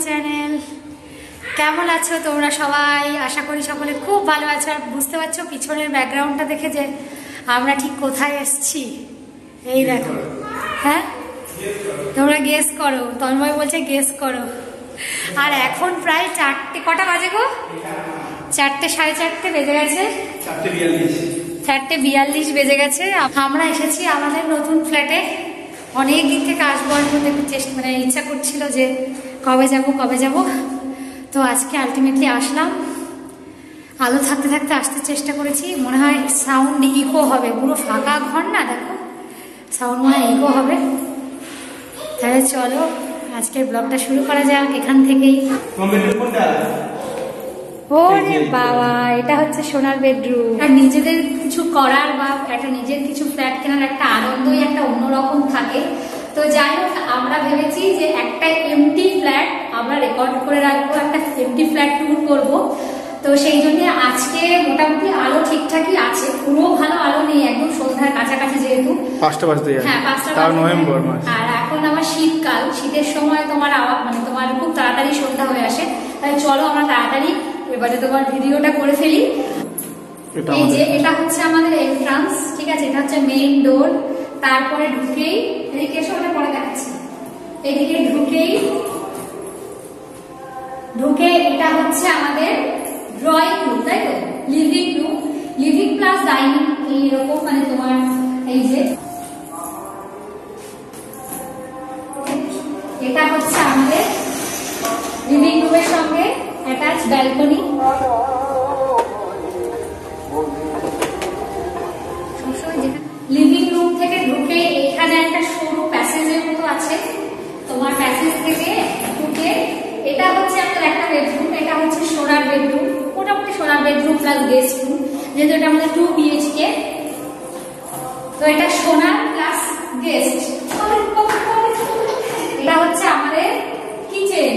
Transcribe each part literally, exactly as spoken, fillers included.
Channel. কেমন আছো তোমরা সবাই? আশা করি সকলে খুব ভালো আছো। আর বুঝতে পারছো পিছনের ব্যাকগ্রাউন্ডটা দেখে যে আমরা ঠিক কোথায় এসেছি। এই দেখো, হ্যাঁ তোমরা গেস করো। তন্ময় বলছে গেস করো। আর এখন প্রায় চারটে, কটা বাজে গো? চারটে সাড়ে চারটে বেজে গেছে। চারটে বিয়াল্লিশ বেজে গেছে। আমরা এসেছি আমাদের নতুন ফ্ল্যাটে। অনেক দিন থেকে আসবো আসবো একটু চেষ্টা, মানে ইচ্ছা করছিল যে কবে যাব কবে যাব। তো আজকে আলটিমেটলি আসলাম। আলো থাকতে থাকতে আসতে চেষ্টা করেছি। মনে হয় সাউন্ড ইকো হবে, পুরো ফাঁকা ঘর না, দেখো সাউন্ড মনে হয় ইকো হবে। তাহলে চলো আজকের ব্লগটা শুরু করা যাক এখান থেকেই। ওরে বাবা, এটা হচ্ছে সোনার বেডরুম। আর নিজেদের কিছু করার বা একটা নিজের কিছু ফ্ল্যাট কেনার একটা আনন্দই একটা অন্যরকম থাকে। তো যাই হোক, আমরা ভেবেছি যে একটা এমটি ফ্ল্যাট আমরা রেকর্ড করে রাখবো, একটা এমটি ফ্ল্যাট ট্যুর করবো। তো সেই জন্য আজকে মোটামুটি আলো ঠিকঠাকই আছে, পুরো ভালো আলো নেই, একদম সন্ধ্যার কাছাকাছি যেহেতু পাঁচটা বাজতে যায়। হ্যাঁ পাঁচটা নভেম্বর মাস। আর এখন আমার শীতকাল, শীতের সময় তোমার আওয়াজ মানে তোমার খুব তাড়াতাড়ি সন্ধ্যা হয়ে আসে। তাই চলো আমরা তাড়াতাড়ি এবারে তোমার ভিডিওটা করে ফেলি। এই যে এটা হচ্ছে আমাদের এন্ট্রান্স, ঠিক আছে? এটা হচ্ছে মেইন ডোর। তারপরে ঢুকেই এদিকে এসে ওটা পরে দেখাচ্ছি। এদিকে ঢুকেই ঢুকে এটা হচ্ছে আমাদের ড্রয়িং রুম, তাই তো? Living room, living plus dining এইরকম, মানে তোমার এই যে এটা হচ্ছে আমাদের লিভিং রুমের সঙ্গে অ্যাটাচ ব্যালকনি। লিভিং রুম থেকে ঢুকে এখানে একটা সরু প্যাসেজের মতো আছে। তোমার প্যাসেজ থেকে ঢুকে এটা হচ্ছে আমাদের একটা বেডরুম। এটা হচ্ছে সোনার বেডরুম, মোটামুটি সোনার বেডরুম প্লাস গেস্ট রুম, যেহেতু এটা আমাদের টু বিএইচকে। তো এটা সোনার প্লাস গেস্ট। এটা হচ্ছে আমাদের কিচেন।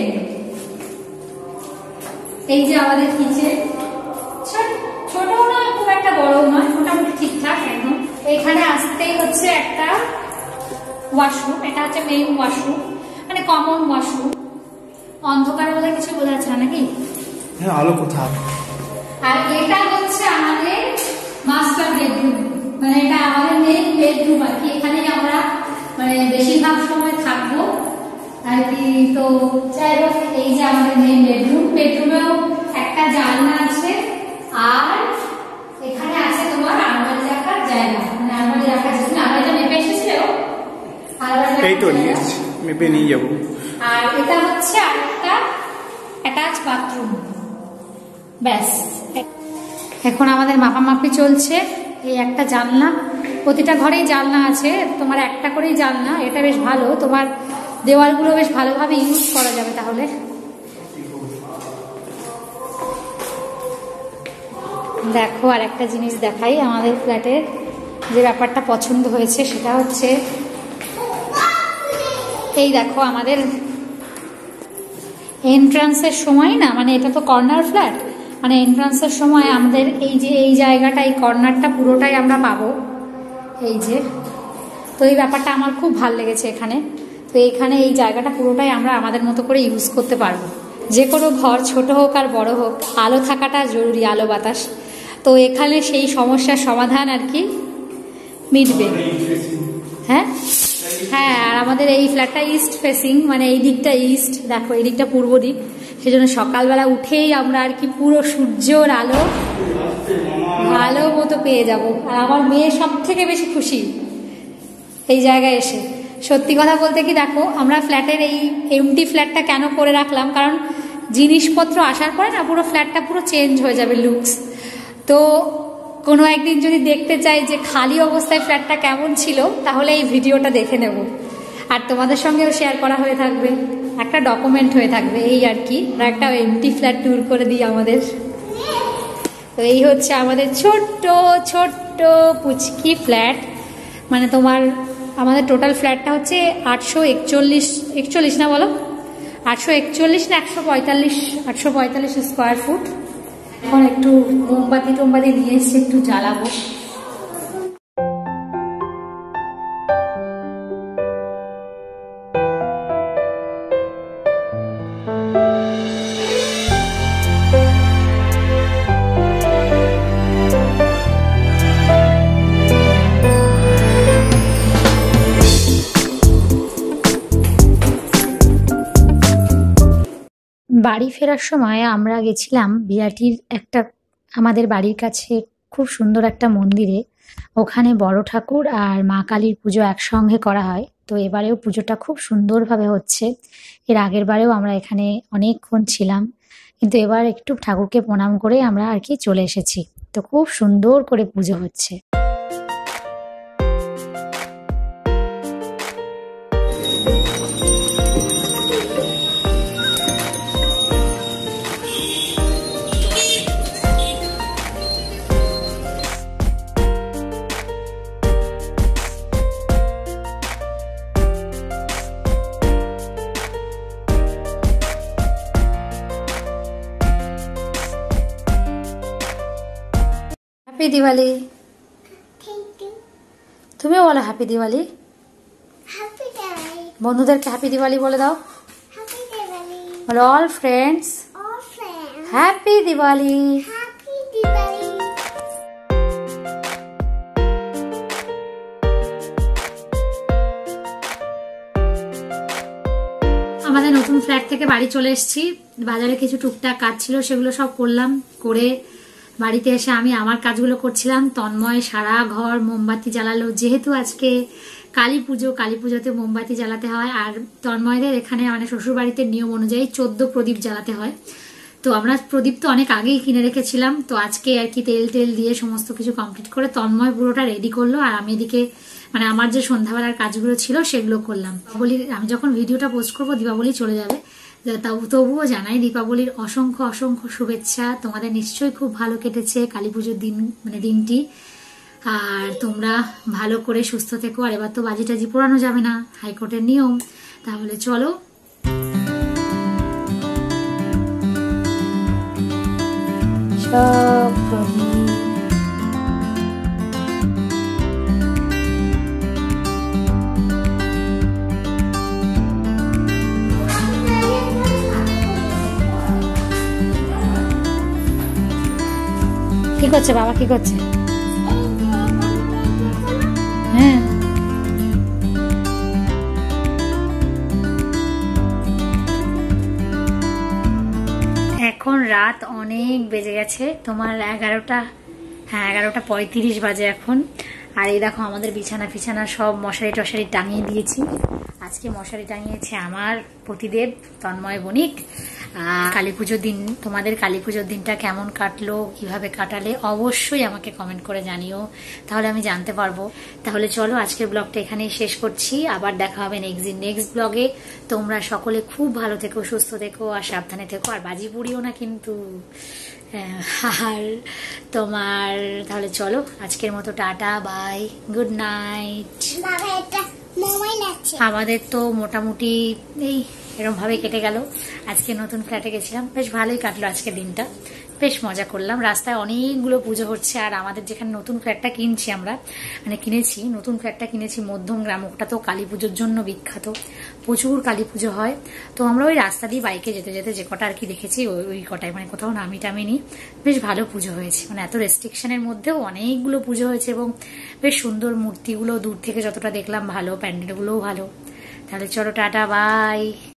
এই যে আমাদের কিচেন, ছোট নয় খুব একটা বড় নয়, মোটামুটি ঠিকঠাক একদম। এখানে আসতেই হচ্ছে একটা ওয়াশরুম। এটা হচ্ছে মেইন ওয়াশরুম, মানে কমন ওয়াশরুম। অন্ধকার বলে কিছু বোঝা যাচ্ছে না নাকি? হ্যাঁ, আলো কোথায়? আর এটা হচ্ছে আমাদের মাস্টার বেডরুম, মানে এটা আমাদের মেইন বেডরুম আর কি। এখানে আমরা মানে বেশিরভাগ সময় থাকবো আর কি। তো যাই হোক, এই যে আমাদের মেইন বেডরুম। বেডরুমেও একটা জানলা আছে, আর এখানে আছে তোমার আলমারি রাখার জায়গা, মানে আলমারি রাখার জন্য আলমারিটা মেপে এসেছিল। এই তো নিয়ে এসেছি, মেপে নিয়ে যাবো। আর এটা হচ্ছে আরেকটা অ্যাটাচ বাথরুম। ব্যাস, এখন আমাদের মাপামাপি চলছে। এই একটা জানলা, প্রতিটা ঘরেই জানলা আছে তোমার, একটা করেই জানলা। এটা বেশ ভালো, তোমার দেওয়ালগুলো বেশ ভালোভাবে ইউজ করা যাবে তাহলে। দেখো আর একটা জিনিস দেখাই, আমাদের ফ্ল্যাটের যে ব্যাপারটা পছন্দ হয়েছে সেটা হচ্ছে এই দেখো, আমাদের এন্ট্রান্সের সময় না, মানে এটা তো কর্নার ফ্ল্যাট, মানে এন্ট্রান্সের সময় আমাদের এই যে এই জায়গাটা, এই কর্নারটা পুরোটাই আমরা পাবো। এই যে, তো এই ব্যাপারটা আমার খুব ভালো লেগেছে এখানে। তো এখানে এই জায়গাটা পুরোটাই আমরা আমাদের মতো করে ইউজ করতে পারবো। যে কোনো ঘর ছোট হোক আর বড় হোক, আলো থাকাটা জরুরি, আলো বাতাস। তো এখানে সেই সমস্যার সমাধান আর কি মিটবে। হ্যাঁ হ্যাঁ, আর আমাদের এই ফ্ল্যাটটা ইস্ট ফেসিং, মানে এই দিকটা ইস্ট, দেখো এই দিকটা পূর্ব দিক। সেজন্য সকালবেলা উঠেই আমরা আর কি পুরো সূর্যের আলো ভালো মতো পেয়ে যাব। আর আমার মেয়ে সব থেকে বেশি খুশি এই জায়গায় এসে। সত্যি কথা বলতে কি, দেখো আমরা ফ্ল্যাটের এই এমটি ফ্ল্যাটটা কেন করে রাখলাম, কারণ জিনিসপত্র আসার পরে না পুরো ফ্ল্যাটটা পুরো চেঞ্জ হয়ে যাবে লুকস। তো কোনো একদিন যদি দেখতে চাই যে খালি অবস্থায় ফ্ল্যাটটা কেমন ছিল, তাহলে এই ভিডিওটা দেখে নেব, আর তোমাদের সঙ্গেও শেয়ার করা হয়ে থাকবে, একটা ডকুমেন্ট হয়ে থাকবে এই আর কি। একটা এমটি ফ্ল্যাট ট্যুর করে দিই আমাদের। তো এই হচ্ছে আমাদের ছোট্ট ছোট্ট পুচকি ফ্ল্যাট। মানে তোমার আমাদের টোটাল ফ্ল্যাটটা হচ্ছে আটশো একচল্লিশ একচল্লিশ না বলো, আটশো একচল্লিশ না একশো পঁয়তাল্লিশ আটশো পঁয়তাল্লিশ স্কোয়ার ফুট। এখন একটু মোমবাতি টোমবাতি নিয়ে এসে একটু জ্বালাবো। বাড়ি ফেরার সময় আমরা গেছিলাম বিরাটির একটা আমাদের বাড়ির কাছে খুব সুন্দর একটা মন্দিরে। ওখানে বড় ঠাকুর আর মা কালীর পুজো একসঙ্গে করা হয়। তো এবারেও পুজোটা খুব সুন্দরভাবে হচ্ছে। এর আগের বারেও আমরা এখানে অনেকক্ষণ ছিলাম, কিন্তু এবার একটু ঠাকুরকে প্রণাম করে আমরা আর কি চলে এসেছি। তো খুব সুন্দর করে পুজো হচ্ছে। হ্যাপি দিওয়ালি। Thank you. তুমিও বলো হ্যাপি দিওয়ালি। হ্যাপি দিওয়ালি। বন্ধুদেরকে হ্যাপি দিওয়ালি বলে দাও। হ্যাপি দিওয়ালি। বলো all friends all friends happy Diwali. Happy Diwali. আমাদের নতুন ফ্ল্যাট থেকে বাড়ি চলে এসেছি। বাজারে কিছু টুকটাক কাজ ছিল, সেগুলো সব করলাম। করে বাড়িতে এসে আমি আমার কাজগুলো করছিলাম। তন্ময় সারা ঘর মোমবাতি জ্বালালো, যেহেতু আজকে কালী পুজো, কালী পুজোতে মোমবাতি জ্বালাতে হয়। আর তন্ময়দের এখানে মানে শ্বশুর বাড়িতে নিয়ম অনুযায়ী চোদ্দ প্রদীপ জ্বালাতে হয়। তো আমরা প্রদীপ তো অনেক আগেই কিনে রেখেছিলাম। তো আজকে আর কি তেল টেল দিয়ে সমস্ত কিছু কমপ্লিট করে তন্ময় পুরোটা রেডি করলো, আর আমি এদিকে মানে আমার যে সন্ধ্যাবেলার কাজগুলো ছিল সেগুলো করলাম। দীপাবলির আমি যখন ভিডিওটা পোস্ট করবো দীপাবলি চলে যাবে, তবুও জানাই দীপাবলির অসংখ্য অসংখ্য শুভেচ্ছা। তোমাদের নিশ্চয়ই খুব ভালো কেটেছে কালী পুজোর দিন, মানে দিনটি। আর তোমরা ভালো করে সুস্থ থেকো। আর এবার তো বাজি টাজি পোড়ানো যাবে না, হাইকোর্টের নিয়ম। তাহলে চলো সব প্রদীপ কি করছে বাবা, কি করছে? হ্যাঁ এখন রাত অনেক বেজে গেছে, তোমার এগারোটা, হ্যাঁ এগারোটা পঁয়ত্রিশ বাজে এখন। আর এই দেখো আমাদের বিছানা ফিছানা সব মশারি টশারি টাঙিয়ে দিয়েছি। আজকে মশারি টাঙিয়েছে আমার পতিদেব তন্ময় বণিক। কালী পুজোর দিন, তোমাদের কালী পুজোর দিনটা কেমন কাটলো, কিভাবে কাটালে অবশ্যই আমাকে কমেন্ট করে জানিও, তাহলে আমি জানতে পারবো। তাহলে চলো আজকের ব্লগটা এখানেই শেষ করছি। আবার দেখা হবে নেক্সট দিন নেক্সট ব্লগে। তোমরা সকলে খুব ভালো থেকো, সুস্থ থেকো আর সাবধানে থেকো। আর বাজি পুড়িও না কিন্তু। আর তোমার তাহলে চলো আজকের মতো টাটা, বাই, গুড নাইট। বাবা এটা মোবাইল আছে। আমাদের তো মোটামুটি এই এরকম ভাবে কেটে গেল। আজকে নতুন ফ্ল্যাটে গেছিলাম, বেশ ভালোই কাটলো আজকে দিনটা, বেশ মজা করলাম। রাস্তায় অনেকগুলো পুজো হচ্ছে। আর আমাদের যেখানে নতুন ফ্ল্যাটটা কিনছি আমরা, মানে কিনেছি নতুন ফ্ল্যাটটা কিনেছি মধ্যম গ্রাম, ওটা তো কালী পুজোর জন্য বিখ্যাত, প্রচুর কালী পুজো হয়। তো আমরা ওই রাস্তা দিয়ে বাইকে যেতে যেতে যে কটা আর কি দেখেছি ওই কটাই, মানে কোথাও নামি টামিনি। বেশ ভালো পুজো হয়েছে, মানে এত রেস্ট্রিকশনের মধ্যেও অনেকগুলো পুজো হয়েছে এবং বেশ সুন্দর মূর্তিগুলো দূর থেকে যতটা দেখলাম ভালো, প্যান্ডেলগুলোও ভালো। তাহলে চলো টাটা, বাই।